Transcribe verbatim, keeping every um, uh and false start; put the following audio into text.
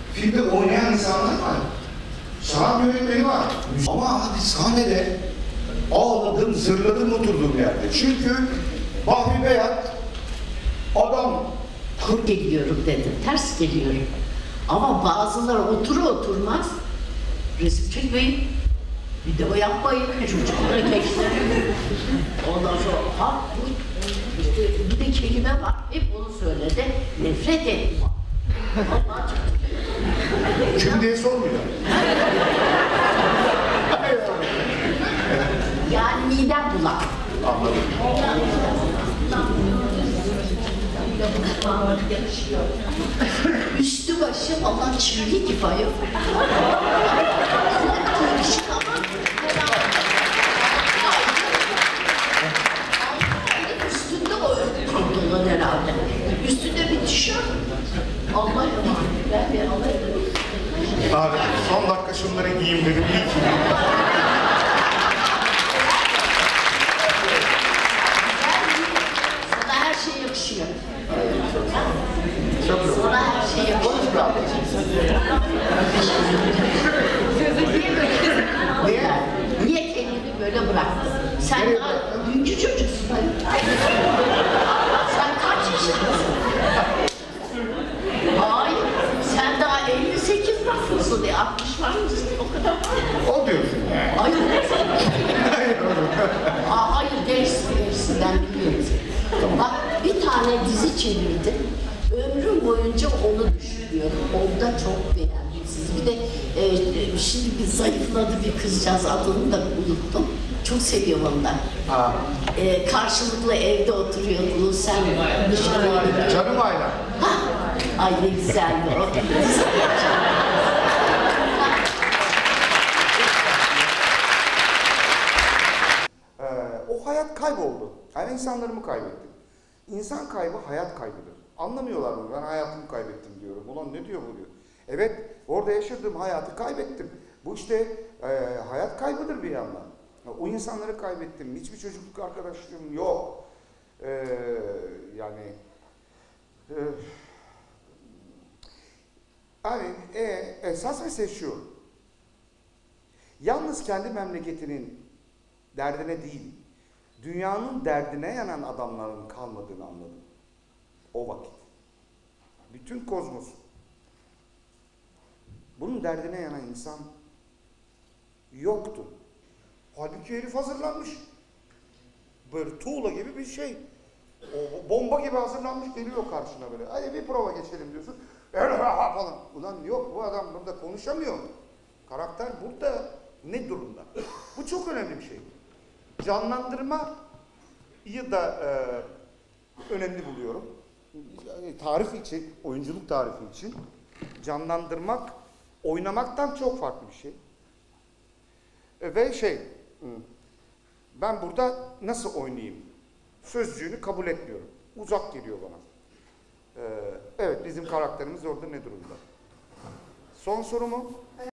Filmde oynayan insanlar var. Sanat yönetmeni var. Ama hadi sahnede ağladım, zırladım oturduğum yerde. Çünkü Bahri Beyat adam kur geliyorum dedim, ters geliyorum. Ama bazıları oturur oturmaz resim çekmeyin, video yapmayın, çocuklara gençlere. Ondan sonra ha bu işte bir de kelime var, hep onu söyledi, nefret ettim. kim diye sormuyor. Yani midem bulak. Anladım. Üstü başı Allah çivili gibi ayol. Üstünde o pantolon herhalde. Üstünde bir tişört. Allah emanet. Ben bir alayım. Abi son dakika şunları giyeyim dedim. İyi ki. Sana her şey yakışıyor. Çok güzel. Sana her şey yakışıyor. Niye böyle? Niye? Niye kendini böyle bıraktın? Sen daha dünkü çocuksun. Sen kaç yaşındasın? Hayır. Sen daha elli sekiz bakıyorsun diye. altmış var mısın? O kadar var. O diyorsun yani. Hayır. Aa, hayır gençsin, gençsin. Ben biliyorum seni. Bak bir tane dizi çevirdim. Ömrüm boyunca onu düşünüyorum. Onda çok beğendim sizi. Bir de e, şimdi bir zayıfladı bir kızcağız, adını da unuttum. Çok seviyorum ondan. Ha. E, karşılıklı evde oturuyordunuz, sen dışarıya gidiyorsun. Canım Ayla. Ha! Ay ne güzeldi o. Ee, o hayat kayboldu. Yani insanlarımı kaybettim. İnsan kaybı hayat kaybıdır. Anlamıyorlar bunu. Ben hayatımı kaybettim diyorum. Ulan ne diyor bu diyor. Evet, orada yaşadığım hayatı kaybettim. Bu işte e, hayat kaybıdır bir yandan. O insanları kaybettim. Hiçbir çocukluk arkadaşlığım yok. Ee, yani e, yani e, esas mesele şu. Yalnız kendi memleketinin derdine değil, dünyanın derdine yanan adamların kalmadığını anladım. O vakit. Bütün kozmos. Bunun derdine yanan insan yoktu. Halbuki herif hazırlanmış. Böyle tuğla gibi bir şey. O bomba gibi hazırlanmış geliyor karşına böyle. Hadi bir prova geçelim diyorsun. Falan. Ulan yok, bu adam burada konuşamıyor. Karakter burada ne durumda? Bu çok önemli bir şey. Canlandırmayı da e, önemli buluyorum. Yani tarif için, oyunculuk tarifi için canlandırmak, oynamaktan çok farklı bir şey. E, ve şey, ben burada nasıl oynayayım? Sözcüğünü kabul etmiyorum. Uzak geliyor bana. Ee, evet, bizim karakterimiz orada ne durumda? Son sorumu?